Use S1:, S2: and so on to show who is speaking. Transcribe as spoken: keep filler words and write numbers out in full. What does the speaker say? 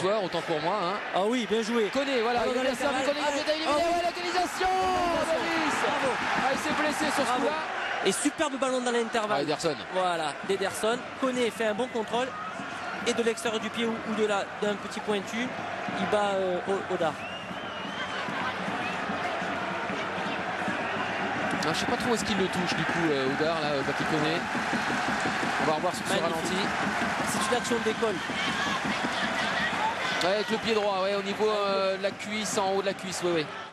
S1: soir, autant pour moi. Hein.
S2: Ah oui, bien joué.
S1: Koné, voilà,
S2: Ah,
S1: il a bien servi, Koné, il a bien éliminé, ouais, l'égalisation.
S2: Bravo.
S1: Ah, il s'est blessé sur ce coup-là.
S2: Et superbe ballon dans l'intervalle.
S1: Ah, Ederson.
S2: Voilà, d'Ederson. Koné fait un bon contrôle. Et de l'extérieur du pied ou, ou de la d'un petit pointu, il bat euh, Oda.
S1: Ah, je sais pas trop où est-ce qu'il le touche du coup, euh, Oudar, là, euh, qui connaît. On va revoir sur ce ralenti.
S2: C'est une action d'école.
S1: Ouais, avec le pied droit, ouais, au niveau euh, de la cuisse, en haut de la cuisse, ouais, ouais.